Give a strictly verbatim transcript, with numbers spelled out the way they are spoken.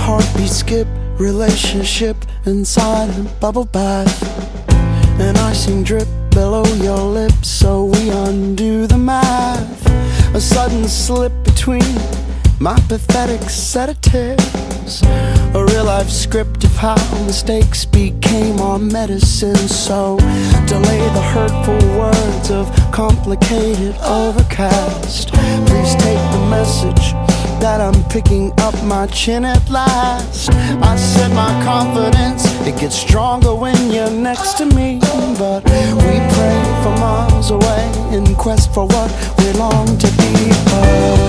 heartbeat skip, relationship inside a bubble bath. An icing drip below your lips, so we undo the math. A sudden slip between my pathetic sedatives, a real life script of how mistakes became our medicine. So delay the hurtful words of complicated overcast. Please take the message that I'm picking up my chin at last. I said my confidence, it gets stronger when you're next to me. But we pray for miles away in quest for what we long to be. Oh.